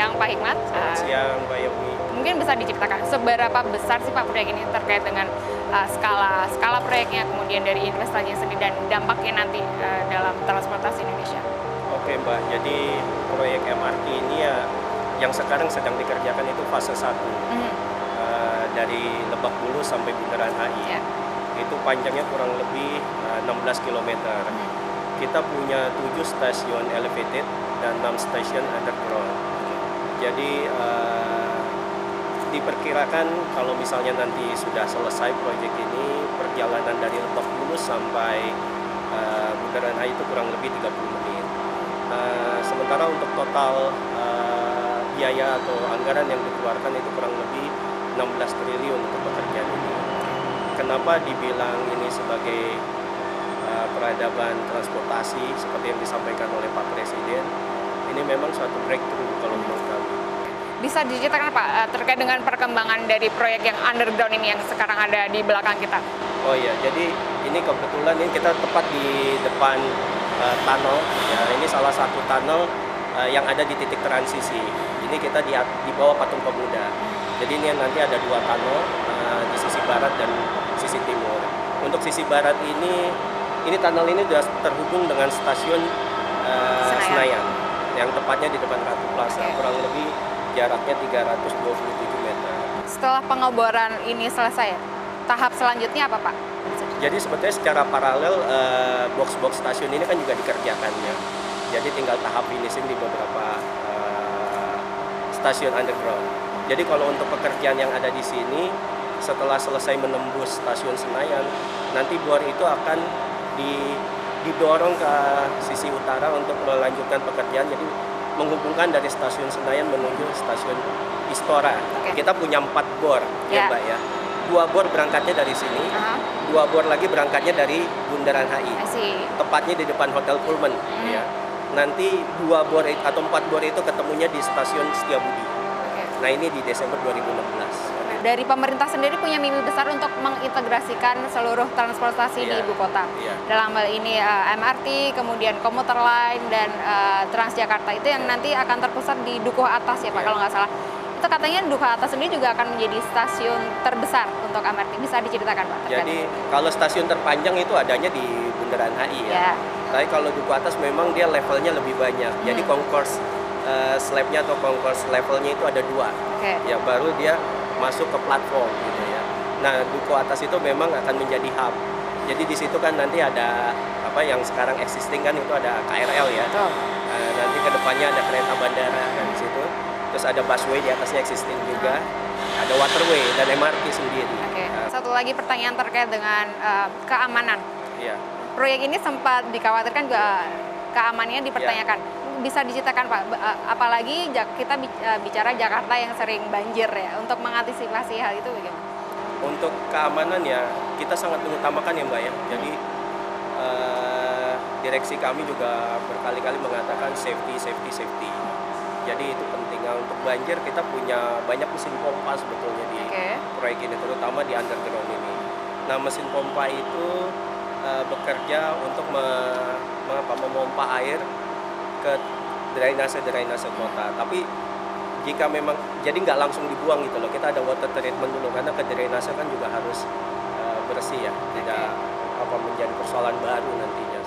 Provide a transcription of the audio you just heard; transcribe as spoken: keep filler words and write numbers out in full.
siang Pak Hikmat. Selamat siang Mbak Yomi. Mungkin bisa diceritakan seberapa besar sih Pak proyek ini terkait dengan uh, skala skala proyeknya, kemudian dari investasinya sendiri dan dampaknya nanti uh, dalam transportasi Indonesia. Oke Mbak, jadi proyek M R T ini ya yang sekarang sedang dikerjakan itu fase satu. Mm-hmm. uh, dari Lebak Bulus sampai Bundaran H I. Yeah. Itu panjangnya kurang lebih uh, enam belas kilometer. Mm-hmm. Kita punya tujuh stasiun elevated dan enam stasiun underground. Jadi uh, diperkirakan kalau misalnya nanti sudah selesai proyek ini, perjalanan dari Lebak Bulus sampai uh, Bundaran H I itu kurang lebih tiga puluh menit. Uh, sementara untuk total uh, biaya atau anggaran yang dikeluarkan itu kurang lebih enam belas triliun untuk pekerjaan ini. Kenapa dibilang ini sebagai uh, peradaban transportasi seperti yang disampaikan oleh Pak Presiden? Ini memang suatu breakthrough kalau menurut kami. Bisa diceritakan Pak terkait dengan perkembangan dari proyek yang underground ini yang sekarang ada di belakang kita? Oh iya, jadi ini kebetulan ini kita tepat di depan uh, tunnel. Ya, ini salah satu tunnel uh, yang ada di titik transisi. Ini kita di, di bawah Patung Pemuda. Jadi ini nanti ada dua tunnel uh, di sisi barat dan sisi timur. Untuk sisi barat ini, ini tunnel ini sudah terhubung dengan stasiun uh, Senayan. Senayan yang tepatnya di depan Ratu Plaza. Okay. Kurang lebih jaraknya tiga ratus dua puluh tujuh meter. Setelah pengeboran ini selesai, tahap selanjutnya apa Pak? Jadi sebetulnya secara paralel uh, box-box stasiun ini kan juga dikerjakan ya. Jadi tinggal tahap finishing di beberapa uh, stasiun underground. Jadi kalau untuk pekerjaan yang ada di sini, setelah selesai menembus stasiun Senayan, nanti bor itu akan di, didorong ke sisi utara untuk melanjutkan pekerjaan. Jadi menghubungkan dari stasiun Senayan menuju stasiun Istora. Okay. Kita punya empat bor, yeah. ya Mbak ya. Dua bor berangkatnya dari sini, uh-huh. dua bor lagi berangkatnya dari Bundaran H I. Tepatnya di depan Hotel Pullman. Mm. Ya. Nanti dua bor atau empat bor itu ketemunya di stasiun Setiabudi. Nah ini di Desember dua ribu enam belas. Dari pemerintah sendiri punya mimpi besar untuk mengintegrasikan seluruh transportasi yeah. di ibu kota. Yeah. Dalam hal ini uh, M R T, kemudian komuter lain dan uh, Transjakarta itu yang yeah. nanti akan terpusat di Dukuh Atas ya Pak yeah. kalau nggak salah. Itu katanya Dukuh Atas sendiri juga akan menjadi stasiun terbesar untuk M R T. Bisa diceritakan Pak? Jadi kalau stasiun terpanjang itu adanya di Bundaran H I ya. Yeah. Tapi kalau Dukuh Atas memang dia levelnya lebih banyak. Hmm. Jadi concourse Uh, slabnya atau concourse levelnya itu ada dua, okay. ya baru dia masuk ke platform gitu ya. Nah Dukuh Atas itu memang akan menjadi hub. Jadi di situ kan nanti ada apa yang sekarang existing kan itu ada K R L ya. Oh. Uh, nanti kedepannya ada kereta bandara kan di situ. Terus ada busway di atasnya existing juga. Ada waterway dan M R T sendiri. Okay. Uh, Satu lagi pertanyaan terkait dengan uh, keamanan. Yeah. Proyek ini sempat dikhawatirkan juga keamanannya dipertanyakan. Yeah. Bisa diceritakan Pak, apalagi kita bicara Jakarta yang sering banjir ya, untuk mengantisipasi hal itu bagaimana? Untuk keamanan ya, kita sangat mengutamakan ya Mbak ya. Jadi uh, direksi kami juga berkali-kali mengatakan safety, safety, safety. Jadi itu penting. Nah, untuk banjir kita punya banyak mesin pompa sebetulnya di okay. proyek ini, terutama di underground ini. Nah mesin pompa itu uh, bekerja untuk me, mengapa, memompa air ke drainase-drainase kota. Tapi jika memang jadi nggak langsung dibuang gitu loh, kita ada water treatment dulu karena ke drainase kan juga harus uh, bersih ya, tidak apa menjadi persoalan baru nantinya.